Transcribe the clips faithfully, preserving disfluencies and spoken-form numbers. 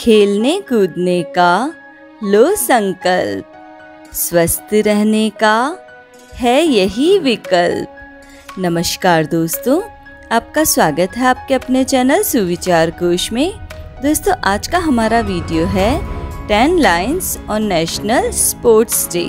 खेलने कूदने का लो संकल्प, स्वस्थ रहने का है यही विकल्प। नमस्कार दोस्तों, आपका स्वागत है आपके अपने चैनल सुविचार कोश में। दोस्तों, आज का हमारा वीडियो है ten lines on national sports day.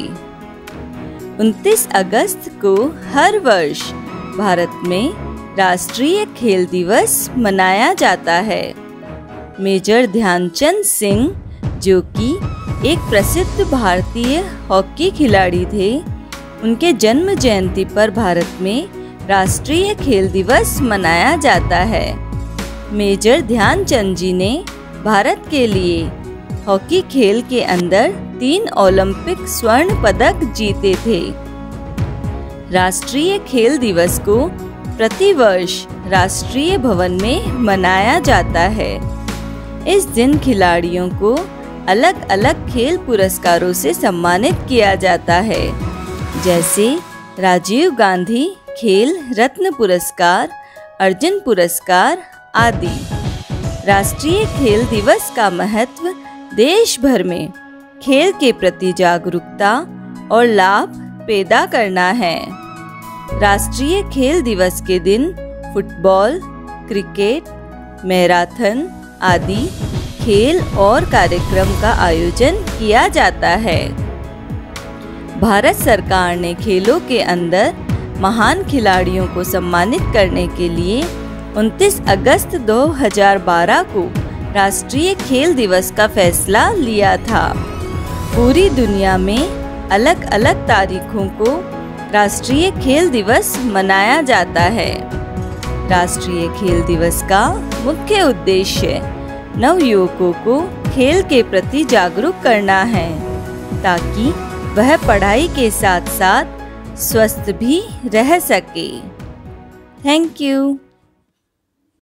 उनतीस अगस्त को हर वर्ष भारत में राष्ट्रीय खेल दिवस मनाया जाता है। मेजर ध्यानचंद सिंह, जो कि एक प्रसिद्ध भारतीय हॉकी खिलाड़ी थे, उनके जन्म जयंती पर भारत में राष्ट्रीय खेल दिवस मनाया जाता है। मेजर ध्यानचंद जी ने भारत के लिए हॉकी खेल के अंदर तीन ओलंपिक स्वर्ण पदक जीते थे। राष्ट्रीय खेल दिवस को प्रतिवर्ष राष्ट्रीय भवन में मनाया जाता है। इस दिन खिलाड़ियों को अलग अलग खेल पुरस्कारों से सम्मानित किया जाता है, जैसे राजीव गांधी खेल रत्न पुरस्कार, अर्जुन पुरस्कार आदि। राष्ट्रीय खेल दिवस का महत्व देश भर में खेल के प्रति जागरूकता और लाभ पैदा करना है। राष्ट्रीय खेल दिवस के दिन फुटबॉल, क्रिकेट, मैराथन आदि खेल और कार्यक्रम का आयोजन किया जाता है। भारत सरकार ने खेलों के अंदर महान खिलाड़ियों को सम्मानित करने के लिए उनतीस अगस्त दो हज़ार बारह को राष्ट्रीय खेल दिवस का फैसला लिया था। पूरी दुनिया में अलग अलग तारीखों को राष्ट्रीय खेल दिवस मनाया जाता है। राष्ट्रीय खेल दिवस का मुख्य उद्देश्य नवयुवकों को खेल के प्रति जागरूक करना है, ताकि वह पढ़ाई के साथ साथ स्वस्थ भी रह सके। Thank you.